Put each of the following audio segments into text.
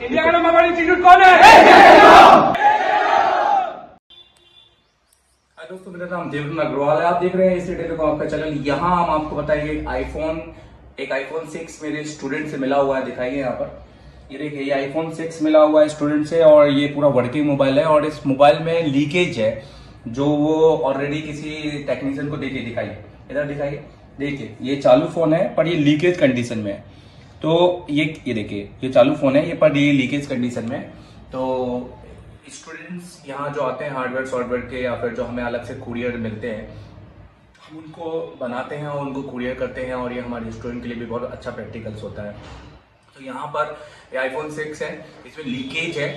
India का number 1 institute कौन है? हाय दोस्तों, मेरा नाम देवरन अग्रवाल है। आप देख रहे हैं एसी टेलीकॉम आपका चैनल। यहाँ हम आपको बताएंगे एक आईफोन 6 मेरे स्टूडेंट से मिला हुआ है। दिखाइए यहाँ पर, ये देखिए, ये आईफोन 6 मिला हुआ है स्टूडेंट से और ये पूरा वर्किंग मोबाइल है और इस मोबाइल में लीकेज है जो वो ऑलरेडी किसी टेक्नीशियन को देके दिखाइए, इधर दिखाइए। देखिए ये चालू फोन है पर ये लीकेज कंडीशन में है। तो ये देखिए, ये चालू फोन है ये, पर ये लीकेज कंडीशन में। तो स्टूडेंट्स यहाँ जो आते हैं हार्डवेयर सॉफ्टवेयर के, या फिर जो हमें अलग से कुरियर मिलते हैं, हम उनको बनाते हैं और उनको कुरियर करते हैं और ये हमारे स्टूडेंट के लिए भी बहुत अच्छा प्रैक्टिकल्स होता है। तो यहाँ पर ये आईफोन 6 है, इसमें लीकेज है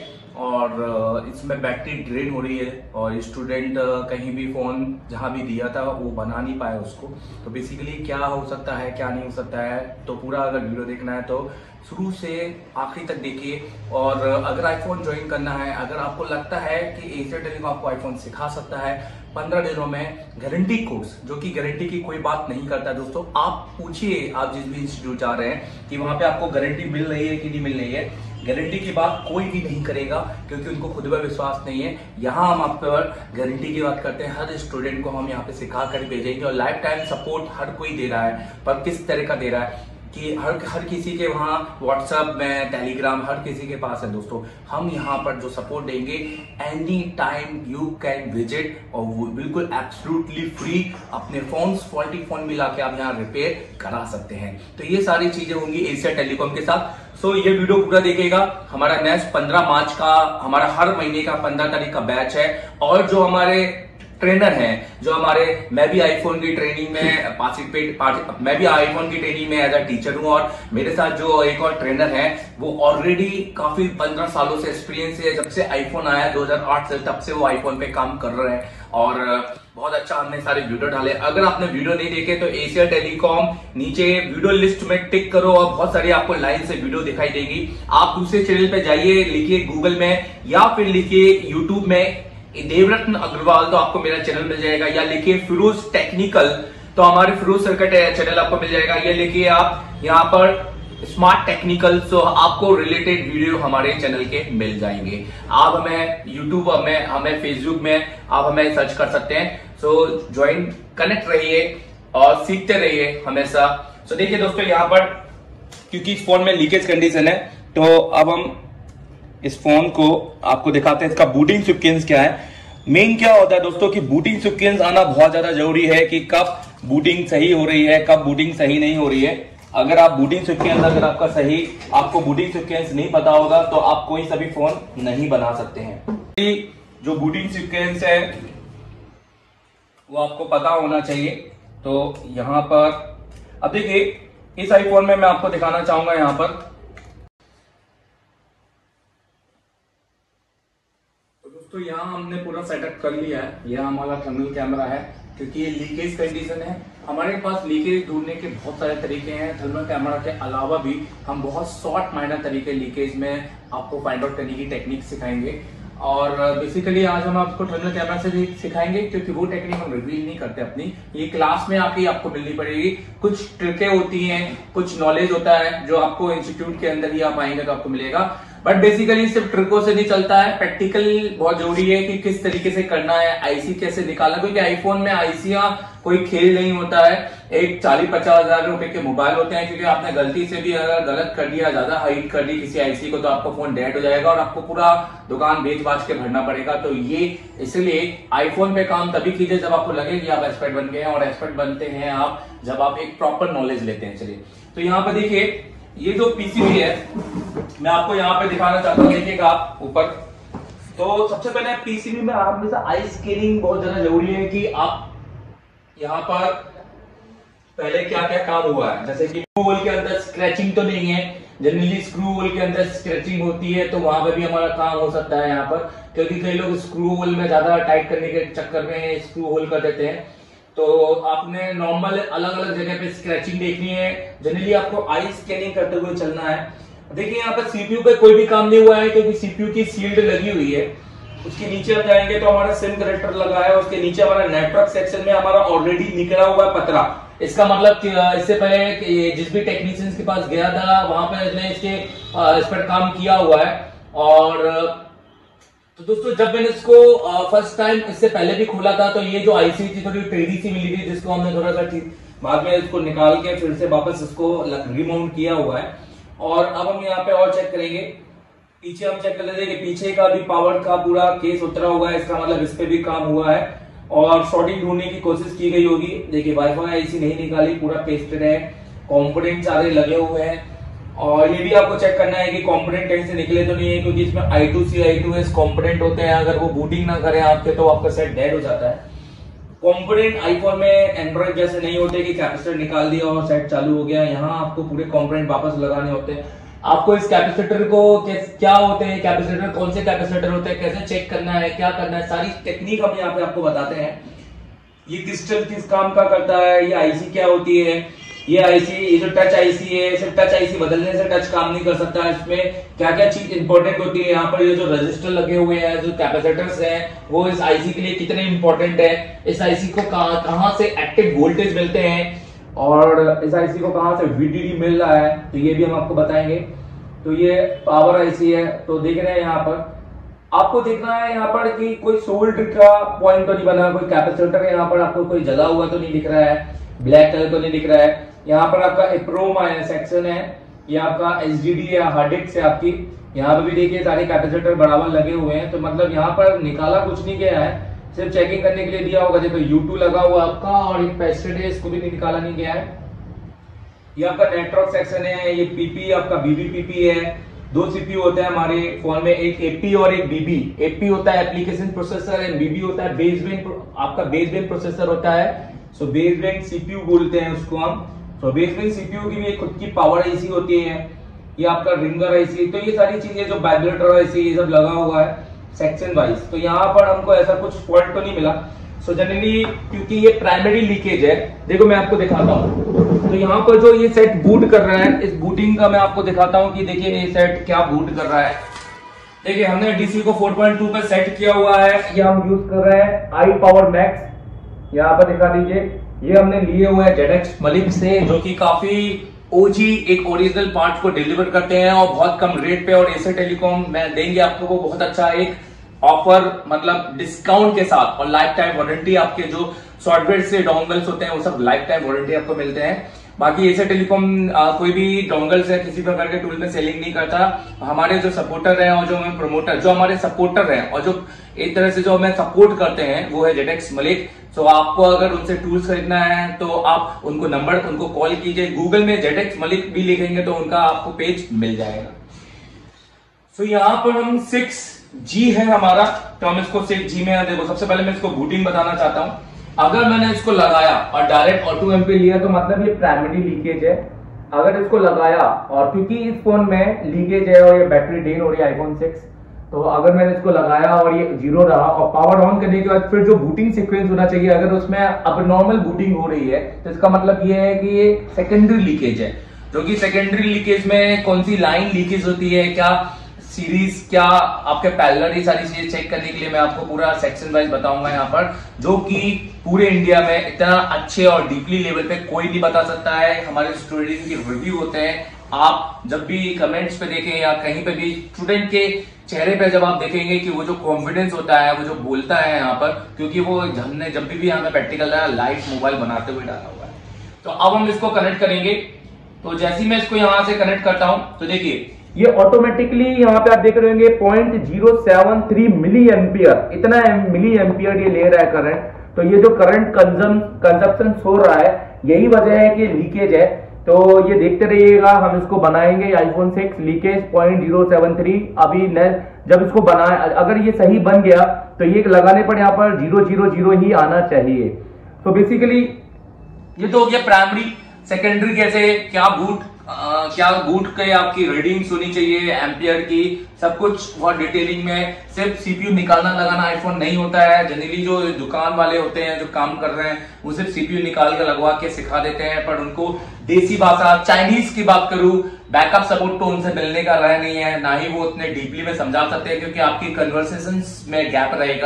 और इसमें बैटरी ड्रेन हो रही है और स्टूडेंट कहीं भी फोन जहाँ भी दिया था वो बना नहीं पाया उसको। तो बेसिकली क्या हो सकता है क्या नहीं हो सकता है, तो पूरा अगर वीडियो देखना है तो शुरू से आखिरी तक देखिए। और अगर आईफोन ज्वाइन करना है, अगर आपको लगता है कि एशिया टेलीकॉम आपको आईफोन सिखा सकता है 15 दिनों में गारंटी कोर्स, जो कि गारंटी की कोई बात नहीं करता है दोस्तों। आप पूछिए, आप जिस भी इंस्टीट्यूट जा रहे हैं कि वहां पे आपको गारंटी मिल रही है कि नहीं मिल रही है। गारंटी की बात कोई भी नहीं करेगा क्योंकि उनको खुद पर विश्वास नहीं है। यहाँ हम आप पर गारंटी की बात करते हैं। हर स्टूडेंट को हम यहाँ पे सिखा कर भेजेंगे और लाइफ टाइम सपोर्ट हर कोई दे रहा है, पर किस तरह का दे रहा है कि हर किसी के वहाँ व्हाट्सएप में, टेलीग्राम, हर किसी के पास है दोस्तों। हम यहाँ पर जो सपोर्ट देंगे, any time you can visit और वो बिल्कुल एब्सोल्युटली फ्री। अपने फोन, फॉल्टी फोन मिला के आप यहाँ रिपेयर करा सकते हैं। तो ये सारी चीजें होंगी एशिया टेलीकॉम के साथ। सो ये वीडियो पूरा देखिएगा। हमारा नेक्स्ट 15 मार्च का, हमारा हर महीने का 15 तारीख का बैच है और जो हमारे ट्रेनर हैं, जो हमारे, मैं भी आईफोन की ट्रेनिंग में मैं भी आईफोन की ट्रेनिंग में एज अ टीचर हूं और मेरे साथ जो एक और ट्रेनर है वो ऑलरेडी काफी 15 सालों से एक्सपीरियंस है। जब से आईफोन आया 2008 से, तब से वो आईफोन पे काम कर रहे हैं और बहुत अच्छा हमने सारे वीडियो डाले। अगर आपने वीडियो नहीं देखे तो एशिया टेलीकॉम नीचे वीडियो लिस्ट में टिक करो और बहुत सारी आपको लाइन से वीडियो दिखाई देगी। आप दूसरे चैनल पे जाइए, लिखिए गूगल में या फिर लिखिए यूट्यूब में देवरत्न अग्रवाल, तो आपको मेरा चैनल मिल जाएगा। या लिखिए फिरोज टेक्निकल, तो हमारे फिरोज सर का चैनल आपको मिल जाएगा। ये लिखिए आप यहाँ पर स्मार्ट टेक्निकल, तो आपको रिलेटेड वीडियो हमारे चैनल के मिल जाएंगे। आप हमें यूट्यूब में, हमें फेसबुक में आप हमें सर्च कर सकते हैं। सो ज्वाइन, कनेक्ट रहिए और सीखते रहिए हमेशा। सो देखिए दोस्तों, यहाँ पर क्योंकि इस फोन में लीकेज कंडीशन है, तो अब हम इस फोन को आपको दिखाते हैं इसका बूटिंग सीक्वेंस क्या है। मेन क्या होता है दोस्तों कि बूटिंग सीक्वेंस आना बहुत ज्यादा जरूरी है कि कब बूटिंग सही हो रही है, कब बूटिंग सही नहीं हो रही है। अगर आप बूटिंग सीक्वेंस, अगर आपका सही, आपको बूटिंग सीक्वेंस नहीं पता होगा तो आप कोई सा भी फोन नहीं बना सकते हैं। जो बूटिंग सीक्वेंस है वो आपको पता होना चाहिए। तो यहां पर अब देखिए, इस आईफोन में मैं आपको दिखाना चाहूंगा यहां पर, तो यहाँ हमने पूरा सेटअप कर लिया है। यह हमारा थर्मल कैमरा है क्योंकि ये लीकेज कंडीशन है। हमारे पास लीकेज ढूंढने के बहुत सारे तरीके हैं। थर्मल कैमरा के अलावा भी हम बहुत शॉर्ट माइनर तरीके लीकेज में आपको फाइंड आउट करने की टेक्निक सिखाएंगे। और बेसिकली आज हम आपको थर्मल कैमरा से भी सिखाएंगे क्योंकि वो टेक्निक हम रिवील नहीं करते अपनी, ये क्लास में आके आपको मिलनी पड़ेगी। कुछ ट्रिकें होती हैं, कुछ नॉलेज होता है जो आपको इंस्टीट्यूट के अंदर ही आप आएंगे तो आपको मिलेगा। बट बेसिकली सिर्फ ट्रिकों से नहीं चलता है, प्रैक्टिकल बहुत जरूरी है कि किस तरीके से करना है, आईसी कैसे निकालना, क्योंकि आईफोन में आईसीयां कोई खेल नहीं होता है। एक 40-50 हजार रुपए के मोबाइल होते हैं, क्योंकि आपने गलती से भी अगर गलत कर दिया, ज्यादा हाइट कर दी किसी आईसी को, तो आपका फोन डेड हो जाएगा और आपको पूरा दुकान बेच बाच के भरना पड़ेगा। तो ये इसलिए आईफोन पे काम तभी कीजिए जब आपको लगे कि आप एक्सपर्ट बन गए हैं, और एक्सपर्ट बनते हैं आप जब आप एक प्रॉपर नॉलेज लेते हैं। चलिए, तो यहाँ पर देखिए, ये जो पीसीबी है मैं आपको यहाँ पे दिखाना चाहता हूँ। देखिएगा आप ऊपर, तो सबसे पहले पीसीबी में हमेशा आई स्कैनिंग बहुत ज्यादा जरूरी है कि आप यहाँ पर पहले क्या क्या काम हुआ है। जैसे कि स्क्रू होल के अंदर स्क्रैचिंग तो नहीं है, जनरली स्क्रू होल के अंदर स्क्रैचिंग होती है, तो वहां पर भी हमारा काम हो सकता है यहाँ पर, क्योंकि कई लोग स्क्रू होल में ज्यादा टाइट करने के चक्कर में स्क्रू होल कर देते हैं। तो आपने नॉर्मल अलग अलग जगह पे स्क्रैचिंग देखनी है। जनरली आपको आई स्कैनिंग करते हुए चलना है। देखिए यहाँ पर सीपीयू पे कोई भी काम नहीं हुआ है क्योंकि सीपीयू की सील्ड लगी हुई है। उसके नीचे आप जाएंगे तो हमारा सिम कनेक्टर लगा है, उसके नीचे हमारा नेटवर्क सेक्शन में हमारा ऑलरेडी निकला हुआ है पतरा। इसका मतलब इससे पहले ये जिस भी टेक्नीशियंस के पास गया था वहां पर इसने इस पर काम किया हुआ है। और तो दोस्तों जब मैंने इसको फर्स्ट टाइम इससे पहले भी खोला था तो ये जो आईसी थी थोड़ी टेढ़ी सी मिली थी, जिसको हमने थोड़ा सा बाद में इसको निकाल के फिर से वापस इसको रिमाउंट किया हुआ है। और अब हम यहाँ पे और चेक करेंगे, पीछे हम चेक कर लेते हैं कि पीछे का भी पावर का पूरा केस उतरा हुआ है, इसका मतलब इस पे भी काम हुआ है और शॉर्टिंग ढूंढने की कोशिश की गई होगी। देखिए वाईफाई आईसी नहीं निकाली, पूरा पेस्टेड है, कंपोनेंट सारे लगे हुए हैं। और ये भी आपको चेक करना है कि कंपोनेंट कहीं से निकले तो नहीं है, क्योंकि इसमें I2C I2S कंपोनेंट होते हैं, अगर वो बूटिंग ना करें आपके तो आपका सेट डेड हो जाता है। कंपोनेंट आईफोन में एंड्रॉइड जैसे नहीं होते कि कैपेसिटर निकाल दिया और सेट चालू हो गया, यहाँ आपको पूरे कंपोनेंट वापस लगाने होते हैं। आपको इस कैपेसिटर को क्या होते हैं, कैपेसिटर कौन से कैपेसिटर होते हैं, कैसे चेक करना है, क्या करना है, सारी टेक्निक हम यहाँ पे आपको बताते हैं। ये क्रिस्टल किस काम का करता है, ये आईसी क्या होती है, ये आईसी, ये जो टच आईसी है, सिर्फ टच आईसी बदलने से टच काम नहीं कर सकता, इसमें क्या क्या चीज इंपॉर्टेंट होती है। यहाँ पर ये जो रजिस्टर लगे हुए हैं, जो कैपेसिटर्स हैं, वो इस आईसी के लिए कितने इंपॉर्टेंट है, इस आईसी को कहां से एक्टिव वोल्टेज मिलते हैं और इस आईसी को कहां से वीडीडी मिल रहा है, तो ये भी हम आपको बताएंगे। तो ये पावर आईसी है, तो देख रहे हैं यहाँ पर आपको देखना है यहाँ पर कि कोई सोल्ड का पॉइंट तो नहीं बना, कोई कैपेसिटर यहाँ पर आपको कोई जला हुआ तो नहीं दिख रहा है, ब्लैक कलर तो नहीं दिख रहा है। यहाँ पर आपका एप्रोम सेक्शन है, ये आपका एचडीडी या हार्ड डिस्क है आपकी, यहाँ पे भी देखिए सारे कैपेसिटर बराबर लगे हुए हैं। तो मतलब यहाँ पर निकाला कुछ नहीं गया है, सिर्फ चेकिंग करने के लिए दिया होगा। देखो U2 लगा हुआ आपका और एक पेस्टेड है, इसको भी निकाला नहीं गया है। ये आपका नेटवर्क सेक्शन है, ये पीपी आपका बीबीपीपी है। दो सीपीयू होते हैं हमारे फोन में, एक एपी और एक बीबी। एपी होता है एप्लीकेशन प्रोसेसर एंड बीबी होता है बेसबैंड, आपका बेसबैंड प्रोसेसर होता है। सो बेसबैंड सीपीयू बोलते हैं उसको हम। तो बेसबैंड सीपीयू की भी एक खुद की पावर आईसी होती है, ये आपका रिंगर आईसी। तो ये सारी चीजें जो वाइब्रेटर आईसी ये सब लगा हुआ है सेक्शन वाइज। तो यहाँ पर हमको ऐसा कुछ फॉल्ट तो नहीं मिला। सो जनरली क्योंकि ये प्राइमरी लीकेज है, देखो मैं आपको दिखाता हूँ। तो यहाँ पर जो ये सेट बूट कर रहा है, इस बूटिंग का मैं आपको दिखाता हूँ कि देखिए ये सेट क्या बूट कर रहा है। देखिए हमने डीसी को 4.2 पे सेट किया हुआ है, ये हम यूज कर रहे हैं आई पावर मैक्स। यहाँ पर दिखा दीजिए, ये हमने लिए हुए हैं ZX मलिक से, जो कि काफी ओजी एक ओरिजिनल पार्ट को डिलीवर करते हैं और बहुत कम रेट पे। और एसर टेलीकॉम में देंगे आपको को बहुत अच्छा एक ऑफर, मतलब डिस्काउंट के साथ, और लाइफ टाइम वारंटी। आपके जो सॉफ्टवेयर से डोंगल्स होते हैं वो सब लाइफ टाइम वारंटी आपको मिलते हैं। बाकी एसर टेलीकॉम कोई भी डोंगल्स या किसी प्रकार के टूल में सेलिंग नहीं करता। हमारे जो सपोर्टर हैं और जो हमें प्रमोटर, जो हमारे सपोर्टर हैं और जो एक तरह से जो हमें सपोर्ट करते हैं वो है ZX मलिक। तो आपको अगर उनसे टूल्स खरीदना है तो आप उनको उनको कॉल कीजिए। गूगल में ZX मलिक भी लिखेंगे तो उनका आपको पेज मिल जाएगा। तो यहाँ पर हम 6G है हमारा, तो हम इसको 6G में देखो। सबसे पहले मैं इसको बूटिंग बताना चाहता हूँ। अगर मैंने इसको लगाया और डायरेक्ट ऑटो एमपी लिया तो मतलब ये प्राइमरी लीकेज है। अगर इसको लगाया, और क्योंकि इस फोन में लीकेज है और ये बैटरी ड्रेन हो रही है iPhone 6, तो अगर मैंने इसको लगाया और ये 0 रहा और पावर ऑन करने के बाद फिर जो बूटिंग सीक्वेंस होना चाहिए, अगर उसमें अब बूटिंग हो रही है तो इसका मतलब ये है कि ये सेकेंडरी लीकेज है। जो कि सेकेंडरी लीकेज में कौन सी लाइन लीकेज होती है, क्या सीरीज, क्या आपके पैरेलल, ये सारी चीजें चेक करने के लिए मैं आपको पूरा सेक्शन वाइज बताऊंगा यहाँ पर, जो कि पूरे इंडिया में इतना अच्छे और डीपली लेवल पे कोई नहीं बता सकता है। हमारे स्टूडेंट के रिव्यू होते हैं, आप जब भी कमेंट्स पे देखें या कहीं पे भी स्टूडेंट के चेहरे पे जब आप देखेंगे कि वो जो कॉन्फिडेंस होता है, वो जो बोलता है यहाँ पर, क्योंकि वो हमने जब भी यहाँ पे प्रैक्टिकल लाइव मोबाइल बनाते हुए डाला हुआ है। तो अब हम इसको कनेक्ट करेंगे। तो जैसे ही मैं इसको यहाँ से कनेक्ट करता हूँ तो देखिए ये ऑटोमेटिकली यहाँ पे आप देख रहे होंगे 0.073 मिली एम्पियर, इतना मिली एम्पियर ये ले रहा है करंट। तो ये जो करंट कंजप्शन हो रहा है, यही वजह है कि लीकेज है। तो ये देखते रहिएगा, हम इसको बनाएंगे iPhone 6 लीकेज 0.073। अभी जब इसको बनाए, अगर ये सही बन गया तो ये लगाने पर यहाँ पर 000 ही आना चाहिए। तो बेसिकली ये तो हो गया प्राइमरी। सेकेंडरी कैसे, क्या बूट के आपकी रीडिंग्स होनी चाहिए एम्पियर की, सब कुछ बहुत डिटेलिंग में। सिर्फ सीपीयू निकालना लगाना आईफोन नहीं होता है। जनरली जो दुकान वाले होते हैं जो काम कर रहे हैं वो सिर्फ सीपीयू निकाल के लगवा के सिखा देते हैं, पर उनको देसी भाषा चाइनीज की बात करूं, बैकअप सपोर्ट तो उनसे मिलने का रह नहीं है, ना ही वो उतने डीपली में समझा सकते हैं, क्योंकि आपकी कन्वर्सेशंस में गैप रहेगा।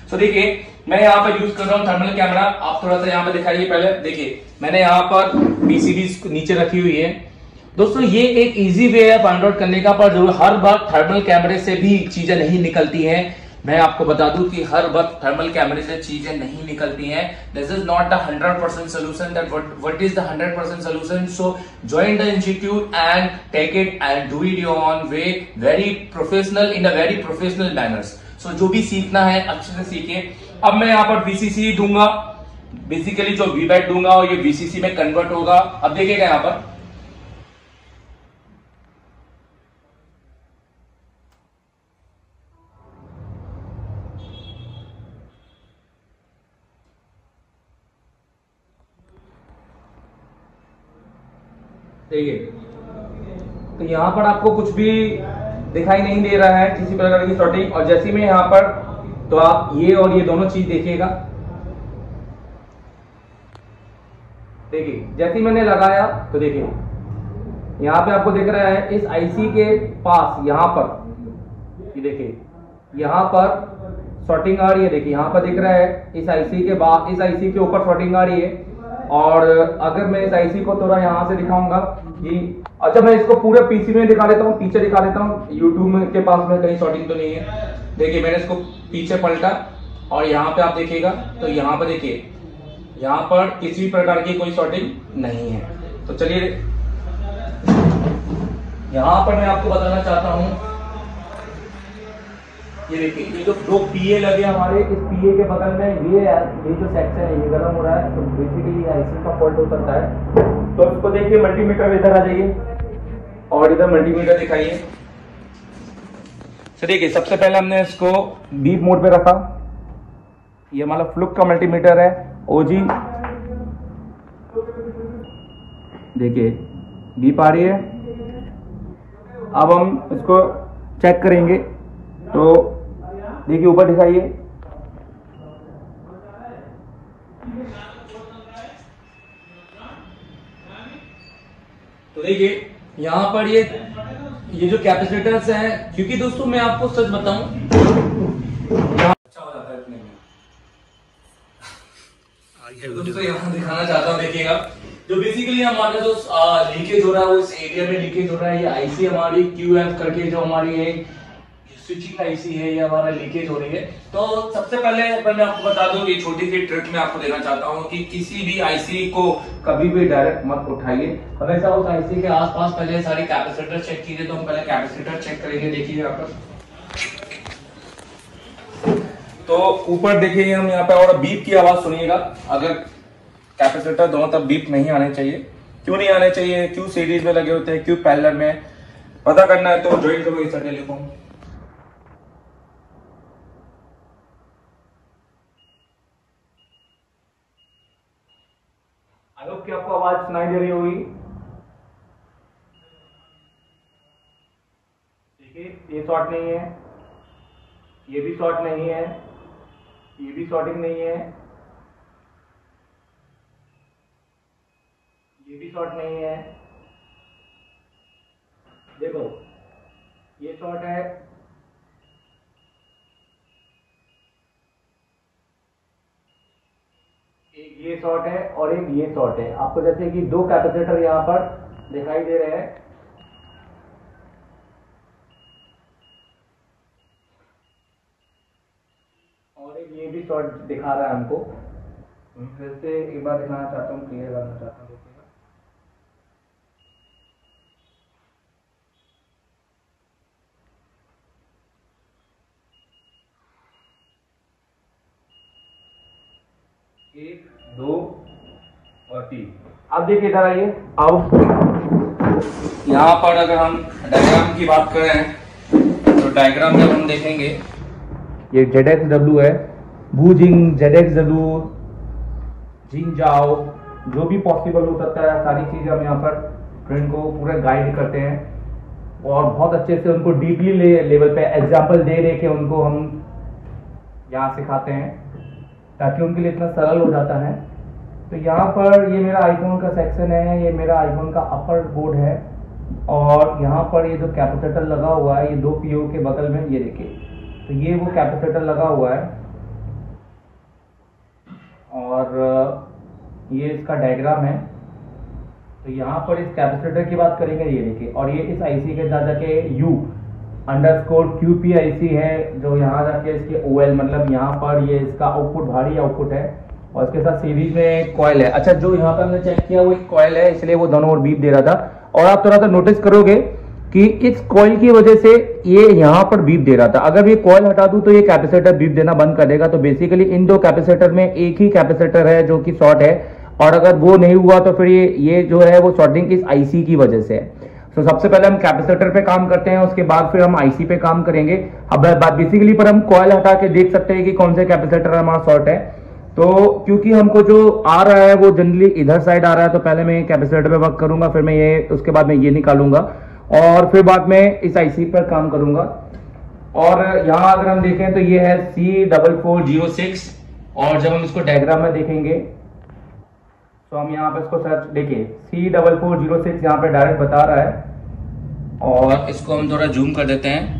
सो देखिए मैं यहाँ पर यूज कर रहा हूँ थर्मल कैमरा। आप थोड़ा सा यहाँ पे दिखाइए पहले। देखिए मैंने यहाँ पर पीसीबी नीचे रखी हुई है। दोस्तों ये एक इजी वे है फाइंड आउट करने का, पर जरूर हर बार थर्मल कैमरे से भी चीजें नहीं निकलती हैं। मैं आपको बता दूं कि हर वक्त थर्मल कैमरे से चीजें नहीं निकलती हैं। This is not the 100% solution that what is the 100% solution. So join the institute and take it and do it your own way, very professional, in a very professional manners. So जो भी सीखना है अच्छे से सीखिए। अब मैं यहाँ पर VCC दूंगा, बेसिकली जो VBAT दूंगा और ये VCC में कन्वर्ट होगा। अब देखिएगा यहाँ पर देखिए, तो यहां पर आपको कुछ भी दिखाई नहीं दे रहा है किसी प्रकार की शॉर्टिंग। और जैसे मैं यहां पर, तो आप ये और ये दोनों चीज देखिएगा। देखिए जैसे मैंने लगाया तो देखिए यहां पे आपको दिख रहा है इस आईसी के पास, यहां पर ये देखिए यहां पर शॉर्टिंग आ रही है। देखिए यहां पर दिख रहा है इस आईसी के बाद, इस आईसी के ऊपर शॉर्टिंग आ रही है। और अगर मैं इस आईसी को थोड़ा यहां से दिखाऊंगा कि, अच्छा मैं इसको पूरे पीसी में दिखा देता हूँ, पीछे दिखा देता हूँ, यूट्यूब के पास में कहीं शॉर्टिंग तो नहीं है। देखिए मैंने इसको पीछे पलटा और यहाँ पे आप देखिएगा तो यहाँ पर देखिए यहाँ पर किसी भी प्रकार की कोई शॉर्टिंग नहीं है। तो चलिए यहाँ पर मैं आपको बताना चाहता हूँ, ये देखिए ये जो दो पीए लगे हमारे, इस पीए के बगल में ये जो सेक्शन है ये गर्म हो रहा है, तो बेसिकली आईसी का फॉल्ट हो सकता है। तो इसको देखिए मल्टीमीटर इधर आ जाइए और इधर मल्टीमीटर दिखाइए। तो देखिए सबसे पहले हमने इसको बीप मोड पे रखा। ये हमारा फ्लुक का मल्टीमीटर है ओजी। देखिए बीप आ रही है। अब हम इसको चेक करेंगे तो देखिए ऊपर दिखाइए, तो देखिए यहां पर ये जो कैपेसिटर्स हैं, क्योंकि दोस्तों मैं आपको सच बताऊं अच्छा हो जाता है इतने में। दोस्तों यहां दिखाना चाहता हूं, देखिएगा जो बेसिकली हमारा जो लीकेज हो रहा है वो इस एरिया में लीकेज हो रहा है। ये आईसी हमारी QF करके जो हमारी है स्विचिंग आईसी है, ये हमारा लीकेज हो रही है। तो सबसे पहले मैं आपको बता दूं, ये छोटी सी ट्रिक मैं आपको देना चाहता हूं कि किसी भी आईसी को कभी भी डायरेक्ट मत उठाइए। हमेशा उस आईसी के आसपास पहले सारी कैपेसिटर चेक कीजिए। तो हम पहले कैपेसिटर चेक करेंगे। देखिए यहाँ पर तो ऊपर देखिए हम यहाँ पे, और बीप की आवाज सुनिएगा। अगर कैपेसिटर दोनों तरफ बीप नहीं आने चाहिए, क्यों नहीं आने चाहिए, क्यों सीरीज में लगे होते हैं, क्यों पैरेलल में, पता करना है तो ज्वाइन करो इस लिखो। आई होप कि आपको आवाज सुनाई दे रही होगी। देखिए ये शॉर्ट नहीं है, ये भी शॉर्ट नहीं है, ये भी शॉर्टिंग नहीं है, ये भी शॉर्ट नहीं है। देखो ये शॉर्ट है, एक ये शॉर्ट है और एक ये शॉर्ट है। आपको जैसे कि दो कैपेसिटर यहाँ पर दिखाई दे रहे हैं, और एक ये भी शॉर्ट दिखा रहा है हमको। फिर से एक बार दिखाना चाहता हूँ, क्लियर करना चाहता हूँ। देखिएगा एक, दो और तीन। अब देखिए इधर आइए। अब यहाँ पर अगर हम डायग्राम की बात करें तो डायग्राम जब हम देखेंगे, ये ZXW है, वूजिंग ZXW जिंजाओ, जो भी पॉसिबल हो सकता है, सारी चीजें हम यहाँ पर फ्रेंड को पूरा गाइड करते हैं और बहुत अच्छे से उनको डीपली लेवल पे एग्जाम्पल दे दे के उनको हम यहाँ सिखाते हैं, ताकि उनके लिए इतना सरल हो जाता है। तो यहाँ पर ये मेरा आईफोन का सेक्शन है, ये मेरा आईफोन का अपर बोर्ड है, और यहाँ पर ये जो कैपेसिटर लगा हुआ है, ये दो पीओ के बगल में, ये देखिए, तो ये वो कैपेसिटर लगा हुआ है। और ये इसका डायग्राम है। तो यहाँ पर इस कैपेसिटर की बात करेंगे, ये देखिए, और ये इस आईसी के साथ जाके U_QP आईसी है, जो यहाँ जाके इसके OL मतलब यहाँ पर ये इसका आउटपुट भारी आउटपुट है, और इसके साथ सीरीज में कॉइल है। अच्छा, जो यहाँ पर हमने चेक किया वो एक कॉइल है, इसलिए वो दोनों ओर बीप दे रहा था। और आप थोड़ा सा नोटिस करोगे कि इस कॉइल की वजह से ये यहाँ पर बीप दे रहा था। अगर ये कॉइल हटा दूं तो ये कैपेसिटर बीप देना बंद कर देगा। तो बेसिकली इन दो कैपेसिटर में एक ही कैपेसिटर है जो कि शॉर्ट है, और अगर वो नहीं हुआ तो फिर ये जो है वो शॉर्टिंग इस आईसी की वजह से है। तो सबसे पहले हम कैपेसिटर पे काम करते हैं, उसके बाद फिर हम आईसी पे काम करेंगे। अब बेसिकली पर हम कॉइल हटा के देख सकते हैं कि कौन से कैपेसिटर हमारा शॉर्ट है। तो क्योंकि हमको जो आ रहा है वो जनरली इधर साइड आ रहा है, तो पहले मैं कैपेसिटर पे वर्क करूंगा, फिर मैं ये उसके बाद मैं ये निकालूंगा, और फिर बाद में इस आईसी पर काम करूंगा। और यहाँ अगर हम देखें तो ये है C4406, और जब हम इसको डायग्राम में देखेंगे तो हम यहाँ पे इसको सर्च, देखिए C4406 यहाँ पे डायरेक्ट बता रहा है, और इसको हम थोड़ा जूम कर देते हैं।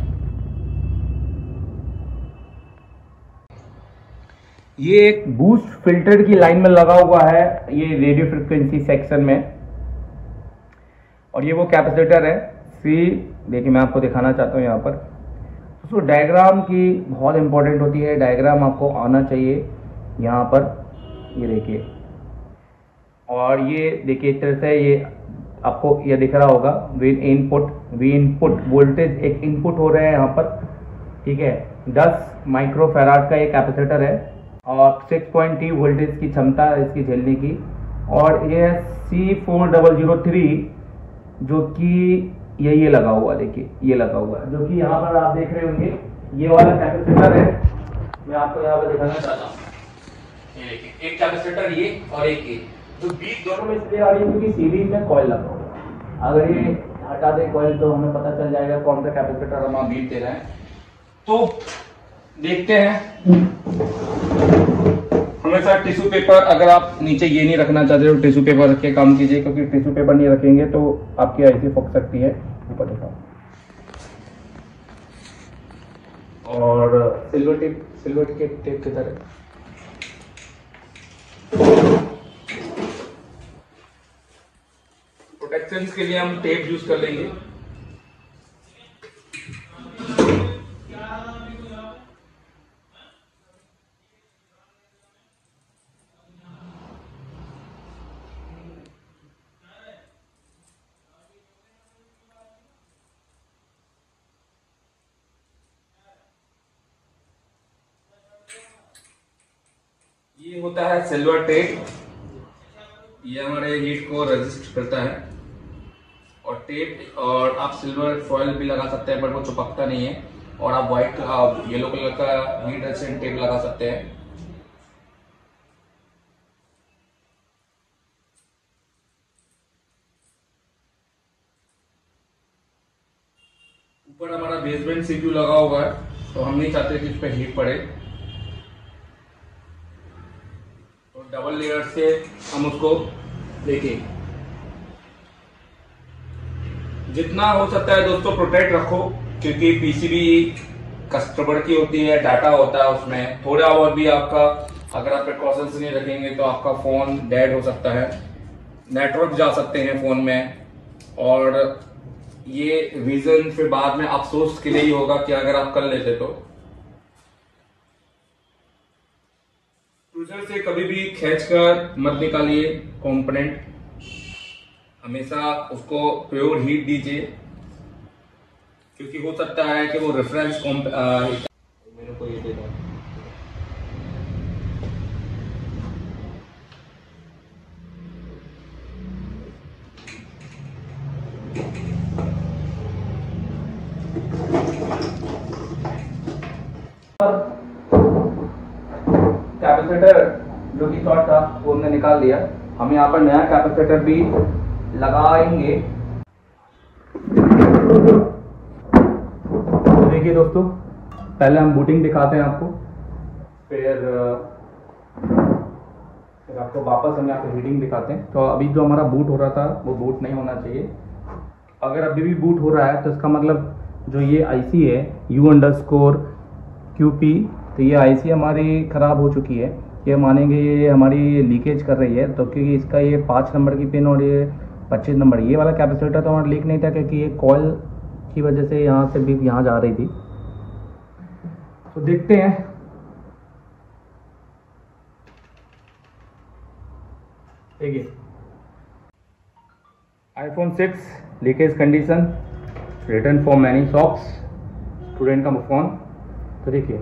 ये एक बूस्ट फिल्टर की लाइन में लगा हुआ है, ये रेडियो फ्रिक्वेंसी सेक्शन में, और ये वो कैपेसिटर है C। देखिए मैं आपको दिखाना चाहता हूँ यहाँ पर। तो डायग्राम की बहुत इंपॉर्टेंट होती है, डायग्राम आपको आना चाहिए यहाँ पर, ये देखिए। और ये देखिए इस तरह से ये आपको ये दिख रहा होगा, वी इनपुट वोल्टेज एक इनपुट हो रहे हैं यहाँ पर, ठीक है। 10 माइक्रोफैराड का एक कैपेसिटर है, और 6.3 वोल्टेज की क्षमता है इसकी झेलने की। और ये C4003 जो कि ये लगा हुआ, देखिए ये लगा हुआ है, जो कि यहाँ पर आप देख रहे होंगे, ये वाला कैपेसिटर है। मैं आपको यहाँ पर दिखाना चाहता हूँ, ये देखिए एक कैपेसिटर ये और एक ये, तो बीच दोनों में इसलिए आ रही है क्योंकि सीरीज में कॉइल लगा हुआ। अगर ये हटा दे कॉइल तो हमें पता चल जाएगा कौन सा कैपेसिटर हम बीट दे रहे हैं। तो देखते हैं, हमेशा टिश्यू पेपर, अगर आप नीचे ये नहीं रखना चाहते तो टिश्यू पेपर रख के काम कीजिए, क्योंकि टिश्यू पेपर नहीं रखेंगे तो आपकी आईसी फक सकती है। ऊपर दिखाओ, और सिल्वर के टेप की तरह प्रोटेक्शन के लिए हम टेप यूज कर लेंगे। ये होता है सिल्वर टेप, ये हमारे हीट को रेजिस्ट करता है। और टेप, और आप सिल्वर फॉयल भी लगा सकते हैं, बट वो चिपकता नहीं है। और आप व्हाइट येलो कलर का हीट रेजिस्टेंट टेप लगा सकते हैं। ऊपर हमारा बेसमेंट सीपीयू लगा हुआ है, तो हम नहीं चाहते कि इस पर हीट पड़े, तो डबल लेयर से हम उसको देखिए जितना हो सकता है दोस्तों प्रोटेक्ट रखो, क्योंकि पीसीबी कस्टमर की होती है, डाटा होता है उसमें। थोड़ा और भी आपका अगर आप प्रिकॉशंस नहीं रखेंगे तो आपका फोन डेड हो सकता है, नेटवर्क जा सकते हैं फोन में, और ये रीजन फिर बाद में अफसोस के लिए ही होगा कि अगर आप कर लेते तो। ट्रूजर से कभी भी खींचकर मत निकालिए कंपोनेंट, हमेशा उसको प्योर हीट दीजिए, क्योंकि हो सकता है कि वो रेफरेंस मेरे को ये दे दो। कैपेसिटर जो कि शॉर्ट था वो हमने निकाल दिया। हम यहाँ पर नया कैपेसिटर भी लगाएंगे। देखिए दोस्तों, पहले हम बूटिंग दिखाते हैं आपको, फिर आपको वापस हम यहाँ पे हीटिंग दिखाते हैं। तो अभी जो हमारा बूट हो रहा था वो बूट नहीं होना चाहिए। अगर अभी भी बूट हो रहा है तो इसका मतलब जो ये आईसी है U_QP, तो ये आईसी हमारी ख़राब हो चुकी है। ये मानेंगे ये हमारी लीकेज कर रही है, तो क्योंकि इसका ये 5 नंबर की पिन और ये 25 नंबर, ये वाला कैपेसिटर तो हमारा लीक नहीं था क्योंकि ये कॉइल की वजह से यहाँ से भी यहाँ जा रही थी। तो देखते हैं। देखिए iPhone 6 leakage condition, return for many socks, student का फ़ोन। तो देखिए,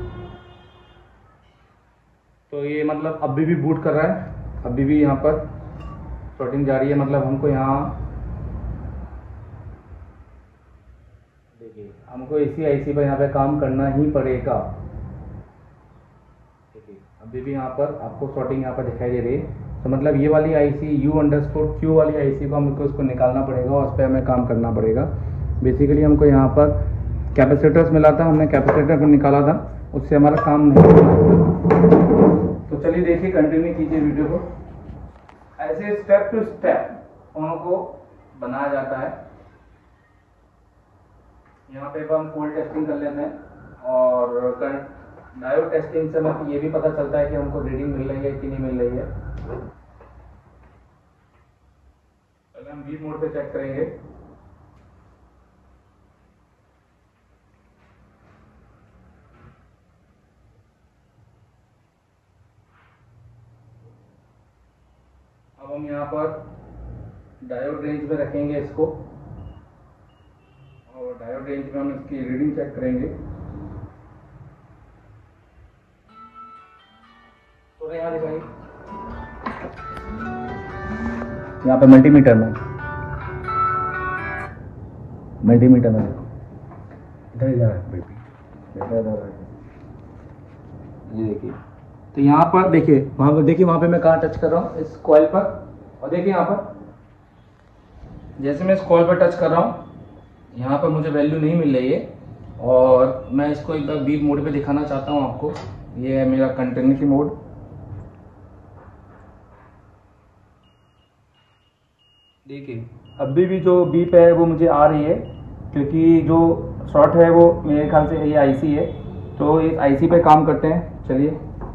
तो ये मतलब अभी भी बूट कर रहा है, अभी भी यहाँ पर शॉटिंग जारी है। मतलब हमको यहाँ देखिए, हमको इसी आईसी पर यहाँ पे काम करना ही पड़ेगा। देखिए अभी भी यहाँ पर आपको शॉटिंग यहाँ पर दिखाई दे रही है। तो मतलब ये वाली आईसी U_Q वाली आईसी को हमको उसको निकालना पड़ेगा और उस पर हमें काम करना पड़ेगा। बेसिकली हमको यहाँ पर कैपेसिटर्स मिला था, हमने कैपेसिटर को निकाला था, उससे हमारा काम नहीं होगा। तो चलिए देखिए, कंटिन्यू कीजिए वीडियो को। ऐसे स्टेप टू स्टेप फोनों को बनाया जाता है। यहाँ पे हम कोल्ड टेस्टिंग कर लेते हैं और डायोड टेस्टिंग से हमें ये भी पता चलता है कि हमको रीडिंग मिल रही है कि नहीं मिल रही है। पहले हम बी मोड पे चेक करेंगे। अब हम यहाँ पर डायोड रेंज में रखेंगे इसको और डायोड रेंज में हम इसकी रीडिंग चेक करेंगे। तो यहाँ दिखाइए, यहाँ पे मल्टीमीटर में देखो, इधर ही जा रहा है बेटी, ये देखिए। तो यहाँ पर देखिए, वहाँ पर देखिए, वहाँ पे मैं कहाँ टच कर रहा हूँ, इस कॉइल पर। और देखिए यहाँ पर जैसे मैं इस कॉइल पर टच कर रहा हूँ, यहाँ पर मुझे वैल्यू नहीं मिल रही है। और मैं इसको एक बार बीप मोड पे दिखाना चाहता हूँ आपको। ये है मेरा कंटिन्यूटी मोड। देखिए अभी भी जो बीप है वो मुझे आ रही है, क्योंकि जो शॉर्ट है वो मेरे ख्याल से ये आईसी है। तो इस आईसी पे काम करते हैं, चलिए।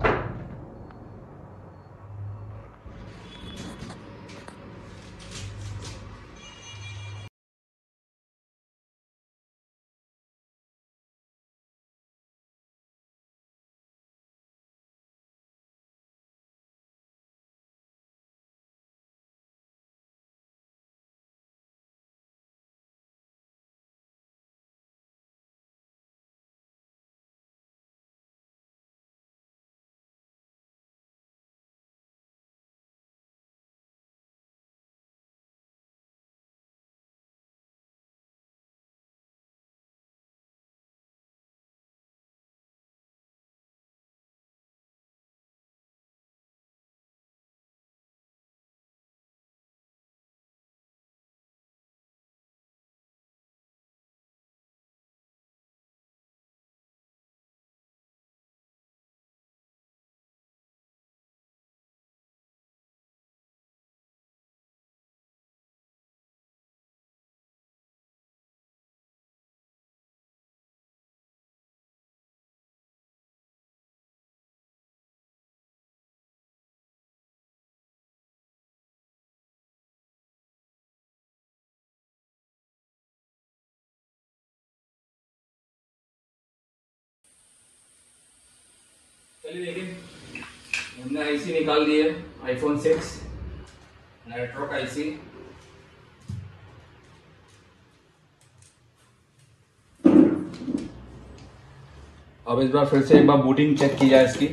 चलिए देखिए, हमने आईसी निकाल ली है, iPhone 6 नेटवर्क आईसी। अब इस बार फिर से एक बार बूटिंग चेक की जाए इसकी।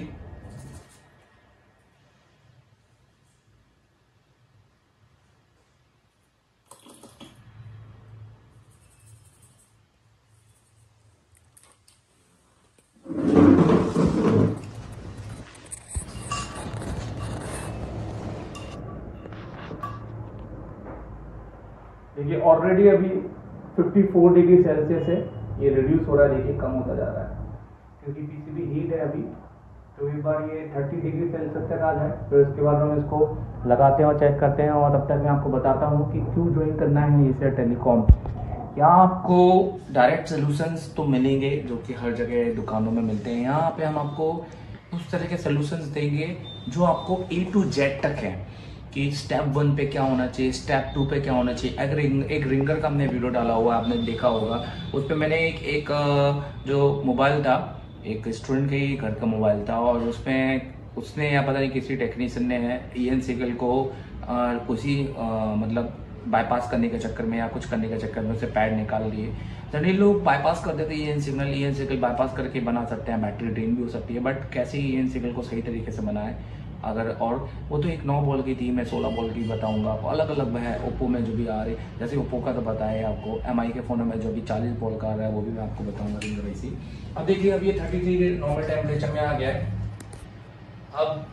देखिए ऑलरेडी अभी 54 डिग्री सेल्सियस है, ये रिड्यूस हो रहा है, देखिए कम होता जा रहा है क्योंकि पीसीबी हीट है अभी। तो एक बार ये 30 डिग्री सेल्सियस तक आ जाए, फिर उसके बाद हम इसको लगाते हैं और चेक करते हैं। और तब तक मैं आपको बताता हूँ कि क्यों ज्वाइन करना है एशिया टेलीकॉम। यहाँ आपको डायरेक्ट सोल्यूशंस तो मिलेंगे जो कि हर जगह दुकानों में मिलते हैं। यहाँ पे हम आपको उस तरह के सोल्यूशंस देंगे जो आपको ए टू जेड तक है, कि स्टेप 1 पे क्या होना चाहिए, स्टेप 2 पे क्या होना चाहिए। अगर एक रिंगर का हमने वीडियो डाला हुआ आपने देखा होगा, उस पर मैंने एक जो मोबाइल था, एक स्टूडेंट के ही घर का मोबाइल था, और उसमें उसने या पता नहीं किसी टेक्नीशियन ने ईएन सिगल को उसी मतलब बाईपास करने के चक्कर में या कुछ करने के चक्कर में उसे पैड निकाल लिए। जनरली लोग बाईपास कर देते हैं ईएन सिगल बाईपास करके बना सकते हैं, बैटरी ड्रेन भी हो सकती है, बट कैसे ईएन सिगल को सही तरीके से बनाए अगर। और वो तो एक 9 बॉल की थी, मैं 16 बॉल की बताऊंगा आपको, अलग अलग है ओप्पो में जो भी आ रहे, जैसे ओप्पो का तो बताया आपको, एमआई के फोन में जो भी 40 बॉल का आ रहा है वो भी मैं आपको बताऊंगा रिंगर वैसी। अब देखिए अब ये 33 नॉर्मल टेम्परेचर में आ गया है। अब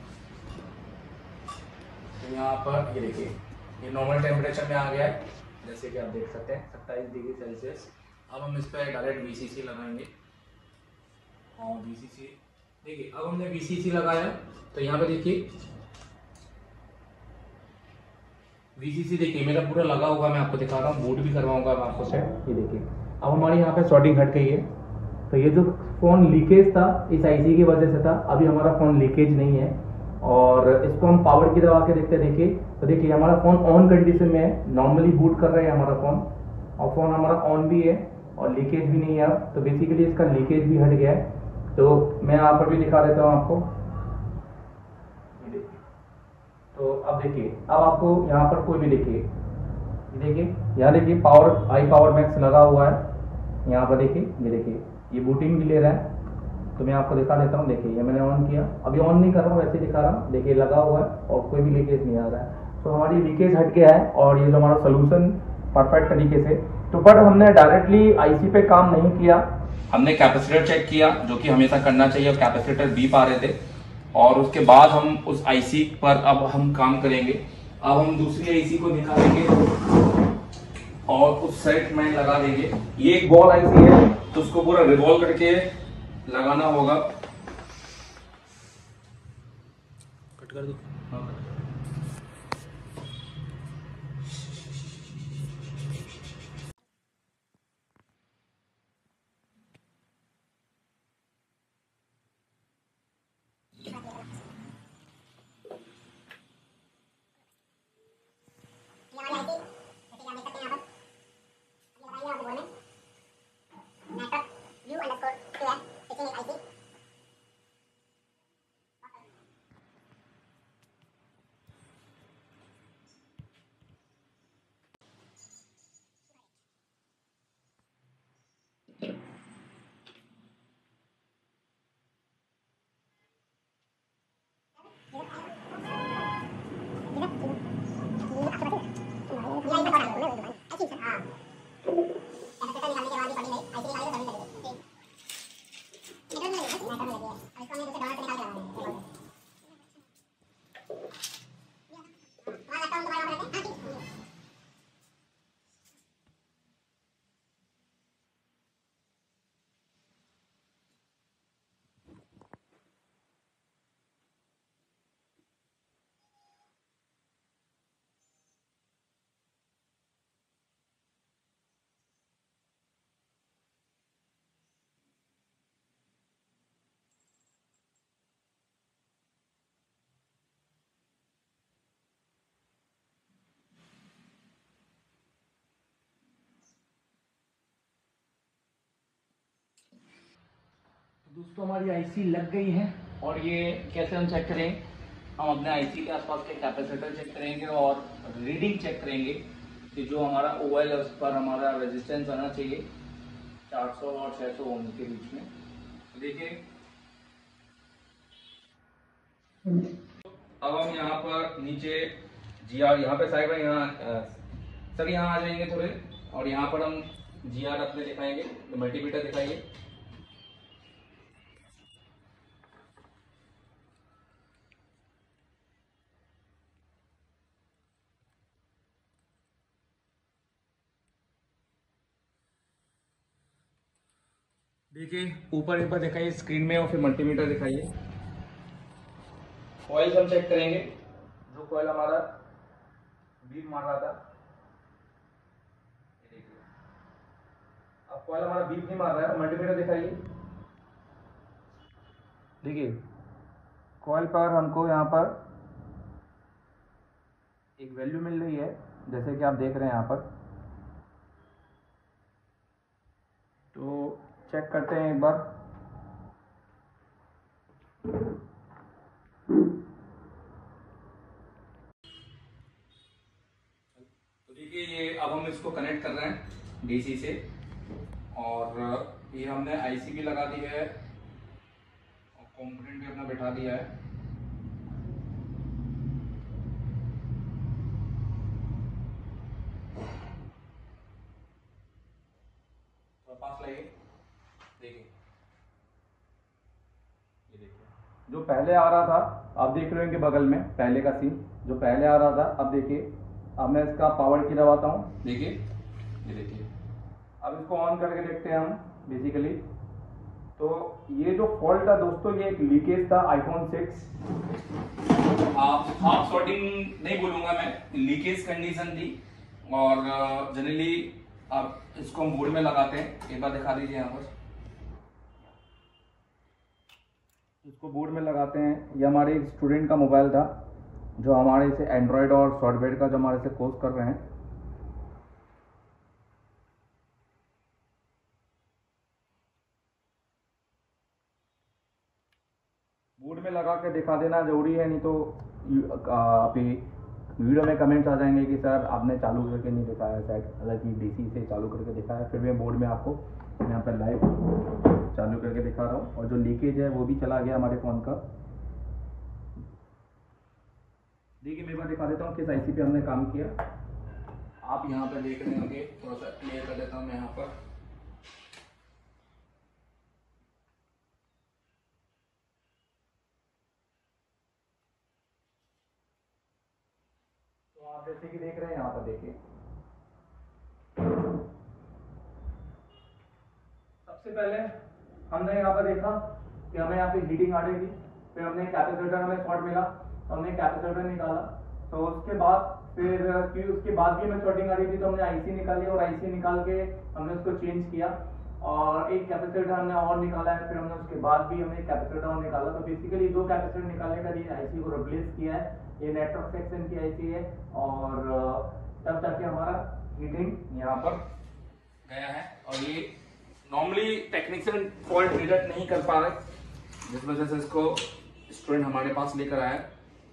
यहाँ पर ये देखिए ये नॉर्मल टेम्परेचर में आ गया है, जैसे कि आप देख सकते हैं 27 डिग्री सेल्सियस। अब हम इस पर डायरेक्ट वीसीसी लगाएंगे, और वीसीसी देखिए अब हमने वीसीसी लगाया, तो यहाँ पे देखिए वीसीसी देखिए मेरा पूरा लगा हुआ, मैं आपको दिखा रहा हूँ, बूट भी करवाऊंगा मैं आपको सेट। ये देखिए अब हमारे यहाँ पे शॉर्टिंग हट गई है, तो ये जो फोन लीकेज था इस आईसी की वजह से था, अभी हमारा फोन लीकेज नहीं है। और इसको हम पावर की दबा के देखते हैं, देखिए तो देखिए हमारा फोन ऑन कंडीशन में है, नॉर्मली बूट कर रहा है हमारा फोन, और फोन हमारा ऑन भी है और लीकेज भी नहीं है अब, तो बेसिकली इसका लीकेज भी हट गया है। तो मैं यहाँ पर भी दिखा देता हूँ आपको, ये देखिए। तो अब देखिए अब आपको यहाँ पर कोई भी देखिए, ये देखिए यहाँ देखिए पावर आई पावर मैक्स लगा हुआ है, यहाँ पर देखिए ये देखिए ये बूटिंग भी ले रहा है। तो मैं आपको दिखा देता हूँ, देखिए ये मैंने ऑन किया, अभी ऑन नहीं कर रहा हूँ, वैसे ही दिखा रहा हूँ, देखिए लगा हुआ है और कोई भी लीकेज नहीं आ रहा है। तो हमारी लीकेज हट गया है और ये जो हमारा सोल्यूशन परफेक्ट तरीके से, तो बट हमने डायरेक्टली आईसी पे काम नहीं किया, हमने कैपेसिटर चेक किया जो कि हमेशा करना चाहिए, कैपेसिटर बीप आ रहे थे, और उसके बाद हम उस आईसी पर अब हम काम करेंगे। अब हम दूसरी आईसी को दिखा देंगे और उस सेट में लगा देंगे। ये एक बॉल आईसी है तो उसको पूरा रिवॉल्व करके लगाना होगा। कट कर दो। हाँ। दोस्तों हमारी आईसी लग गई है, और ये कैसे हम चेक करें, हम अपने आईसी के आसपास के कैपेसिटर चेक करेंगे और रीडिंग चेक करेंगे कि जो हमारा ओएल है उस पर हमारा रेजिस्टेंस आना चाहिए 400 और 600 ओम के बीच में। तो देखिए अब हम यहाँ पर नीचे जी आर यहाँ पे साइड में यहाँ सर यहाँ आ जाएंगे थोड़े, और यहाँ पर हम जी आर अपने दिखाएंगे, मल्टीमीटर दिखाइए। देखिए ऊपर एक बार दिखाइए स्क्रीन में और फिर मल्टीमीटर दिखाइए। ऑयल हम चेक करेंगे, जो कॉइल हमारा बीप मार रहा था, ये देखिए अब कॉइल हमारा बीप नहीं मार रहा है, मल्टीमीटर दिखाइए। देखिए कॉइल पर हमको यहाँ पर एक वैल्यू मिल रही है, जैसे कि आप देख रहे हैं यहाँ पर। तो चेक करते हैं एक बार। तो देखिए ये अब हम इसको कनेक्ट कर रहे हैं डीसी से, और ये हमने आईसी भी लगा दी है और कंपोनेंट भी अपना बैठा दिया है। तो पास लाइए, देखिए ये देखिए जो पहले आ रहा था, आप देख रहे हैं कि बगल में पहले का सीन जो पहले आ रहा था, अब देखिए अब मैं इसका पावर की दबाता हूँ, देखिए ये देखिए। अब इसको ऑन करके देखते हैं हम बेसिकली। तो ये जो फॉल्ट था दोस्तों, ये एक लीकेज था आईफोन 6। हाफ शॉर्टिंग नहीं बोलूंगा मैं, लीकेज कंडीशन थी। और जनरली आप इसको हम बोर्ड में लगाते हैं, एक बार दिखा दीजिए यहाँ पर। इसको बोर्ड में लगाते हैं। ये हमारे एक स्टूडेंट का मोबाइल था जो हमारे से एंड्रॉयड और सॉफ्टवेयर का जो हमारे से कोर्स कर रहे हैं। बोर्ड में लगा के दिखा देना जरूरी है, नहीं तो अभी वीडियो में कमेंट्स आ जाएंगे कि सर आपने चालू करके नहीं दिखाया, शायद हालांकि डीसी से चालू करके दिखाया। फिर मैं बोर्ड में आपको यहाँ पर लाइव चालू करके दिखा रहा हूँ। और जो लीकेज है वो भी चला गया हमारे फ़ोन का। देखिए मैं एक बार दिखा देता हूँ किस आईसी पे हमने काम किया। आप यहाँ पर देख रहे होंगे, थोड़ा सा क्लियर कर देता हूँ मैं यहाँ पर। तो आप जैसे कि देख रहे हैं यहाँ पर, देखिए सबसे पहले हमने यहाँ पर देखा कि हमें यहाँ पे हीटिंग आ रही थी। फिर हमने कैपेसिटर हमें शॉर्ट मिला, तो हमने कैपेसिटर निकाला। तो उसके बाद फिर उसके बाद भी हमें शॉर्टिंग आ रही थी, तो हमने आईसी निकाली और आईसी निकाल के हमने उसको चेंज किया और एक कैपेसिटर हमने और निकाला है। फिर हमने उसके बाद भी हमने कैपेसिटर और निकाला। तो बेसिकली 2 कैपेसिटर निकालने का लिए आईसी को रिप्लेस किया है। ये नेटवर्क सेक्शन की आईसी है और तब जाके हमारा हीटिंग यहाँ पर गया है। और ये नॉर्मली टेक्निशियन फॉल्ट डिटेक्ट नहीं कर पा रहे, जिस वजह से इसको स्टूडेंट हमारे पास लेकर आया।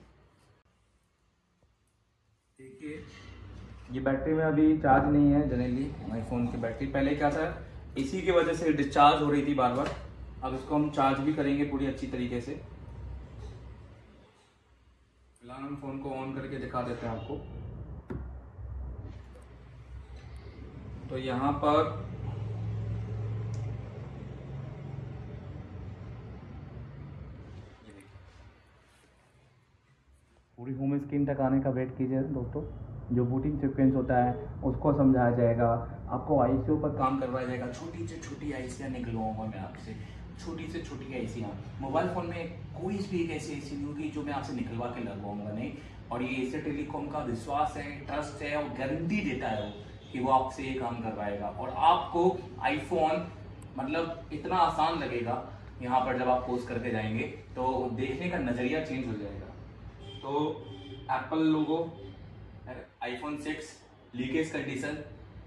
देखिए ये बैटरी में अभी चार्ज नहीं है। जनरली आईफोन की बैटरी पहले क्या था, इसी की वजह से डिस्चार्ज हो रही थी बार बार। अब इसको हम चार्ज भी करेंगे पूरी अच्छी तरीके से। फिलहाल हम फोन को ऑन करके दिखा देते हैं आपको। तो यहाँ पर पूरी होम स्क्रीन तक आने का वेट कीजिए दोस्तों। जो बूटिंग सीक्वेंस होता है उसको समझाया जाएगा, आपको आईसीओ पर काम करवाया जाएगा। छोटी से छोटी आईसियाँ निकलवाऊंगा मैं आपसे, छोटी से छोटी आईसियाँ। मोबाइल फ़ोन में कोई भी एक ऐसी आईसी नहीं होगी जो मैं आपसे निकलवा के लगवाऊंगा नहीं। और ये एशिया टेलीकॉम का विश्वास है, ट्रस्ट है और गारंटी देता है कि वो आपसे ये काम करवाएगा। और आपको आईफोन मतलब इतना आसान लगेगा यहाँ पर जब आप पोस्ट करके जाएंगे, तो देखने का नज़रिया चेंज हो जाएगा। तो Apple logo, iPhone 6 leakage condition,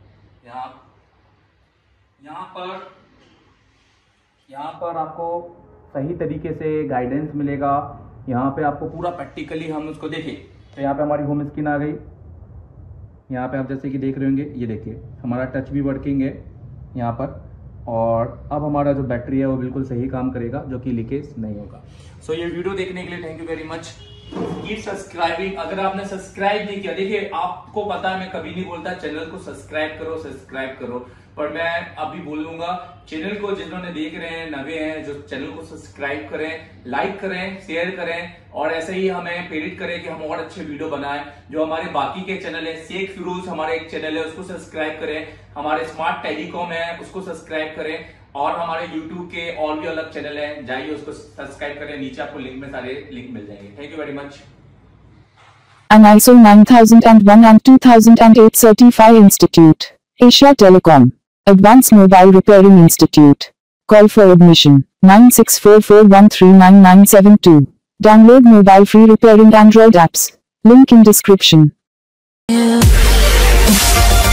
यहाँ पर आपको सही तरीके से गाइडेंस मिलेगा। यहाँ पे आपको पूरा प्रैक्टिकली हम उसको देखें। तो यहाँ पे हमारी होम स्क्रीन आ गई। यहाँ पे आप जैसे कि देख रहे होंगे, ये देखिए हमारा टच भी वर्किंग है यहाँ पर। और अब हमारा जो बैटरी है वो बिल्कुल सही काम करेगा, जो कि लीकेज नहीं होगा। सो ये वीडियो देखने के लिए thank you very much. Keep subscribing. अगर आपने सब्सक्राइब नहीं किया, देखिए आपको पता है मैं कभी नहीं बोलता चैनल को सब्सक्राइब करो, पर मैं अभी बोलूंगा चैनल को जिन्होंने देख रहे हैं, नवे हैं, जो चैनल को सब्सक्राइब करें, लाइक करें, शेयर करें और ऐसे ही हमें प्रेरित करें कि हम और अच्छे वीडियो बनाएं। जो हमारे बाकी के चैनल है, शेख फिरोज हमारे एक चैनल है, उसको सब्सक्राइब करें। हमारे स्मार्ट टेलीकॉम है, उसको सब्सक्राइब करें। और हमारे YouTube के और भी अलग चैनल हैं, जाइए उसको सब्सक्राइब करें। नीचे आपको लिंक में सारे लिंक मिल जाएंगे। Thank you very much. An ISO 9001 and 2008 Certified Institute. Asia Telecom. Advanced Mobile Repairing Institute. Call for admission 9644139972. Download mobile free repairing Android apps. Link in description.